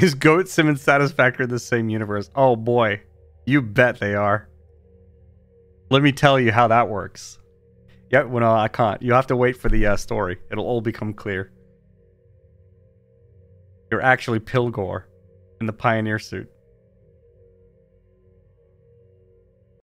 Is Goat Sim and Satisfactory in the same universe? Oh boy. You bet they are. Let me tell you how that works. Yeah, well, no, I can't. You have to wait for the story. It'll all become clear. You're actually Pilgor in the Pioneer suit.